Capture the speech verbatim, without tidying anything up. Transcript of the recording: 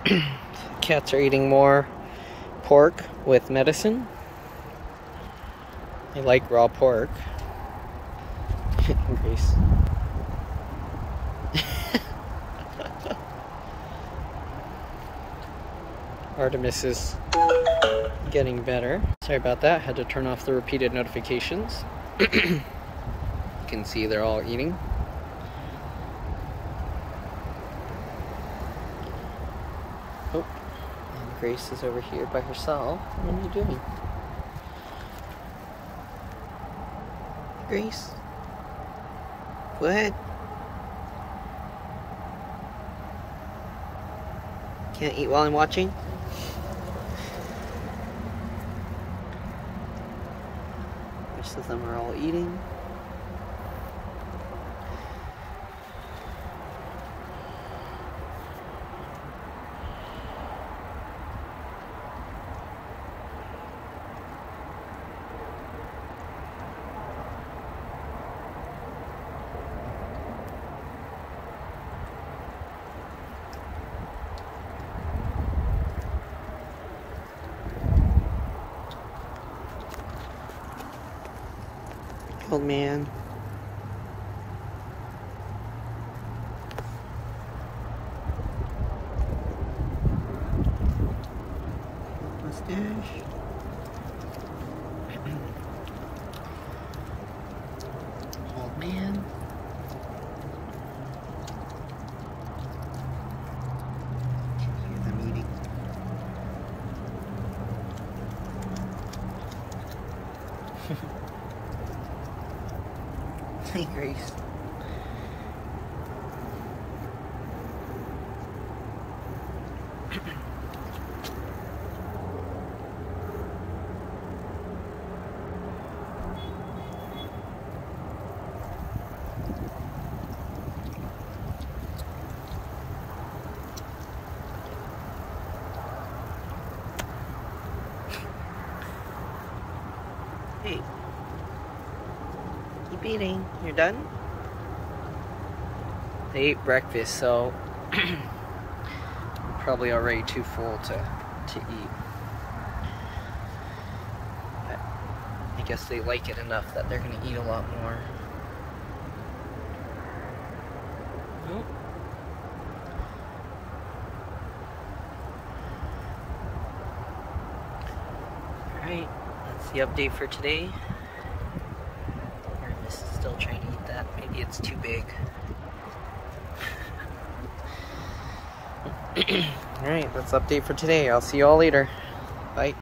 Cats are eating more pork with medicine. They like raw pork. Grace. Artemis is getting better. Sorry about that. Had to turn off the repeated notifications. You can see they're all eating. Oh, and Grace is over here by herself. What are you doing? Grace? What? Can't eat while I'm watching? The rest of them are all eating. Old man. Mustache. Old man. Can you hear them eating? Hey, Grace. Hey. Keep eating. You're done? They ate breakfast, so probably already too full to, to eat. But I guess they like it enough that they're gonna eat a lot more. Oh. Alright, that's the update for today. Artemis is still trying to eat that. Maybe it's too big. Alright, that's the update for today. I'll see you all later. Bye.